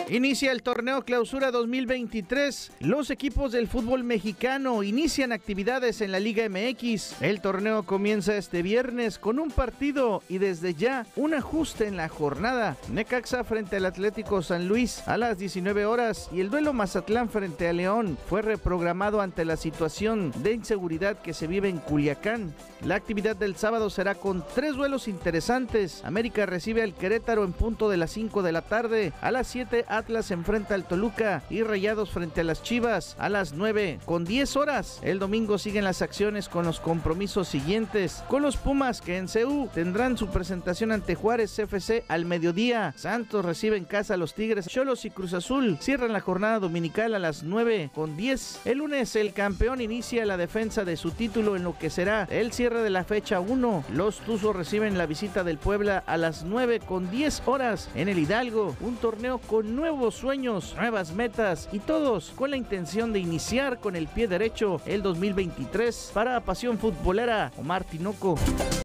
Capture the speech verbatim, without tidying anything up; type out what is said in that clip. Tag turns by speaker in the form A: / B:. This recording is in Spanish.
A: Inicia el torneo Clausura dos mil veintitrés. Los equipos del fútbol mexicano inician actividades en la Liga M X. El torneo comienza este viernes con un partido y desde ya un ajuste en la jornada. Necaxa frente al Atlético San Luis a las diecinueve horas y el duelo Mazatlán frente a León fue reprogramado ante la situación de inseguridad que se vive en Culiacán. La actividad del sábado será con tres duelos interesantes. América recibe al Querétaro en punto de las cinco de la tarde. A las siete Atlas enfrenta al Toluca y Rayados frente a las Chivas a las nueve con diez horas. El domingo siguen las acciones con los compromisos siguientes. Con los Pumas que en C U tendrán su presentación ante Juárez F C al mediodía. Santos recibe en casa a los Tigres. Cholos y Cruz Azul cierran la jornada dominical a las nueve con diez. El lunes el campeón inicia la defensa de su título en lo que será el cierre de la fecha uno. Los Tuzos reciben la visita del Puebla a las nueve con diez horas en el Hidalgo. Un torneo con nuevos sueños, nuevas metas y todos con la intención de iniciar con el pie derecho el dos mil veintitrés. Para Pasión Futbolera, Omar Tinoco.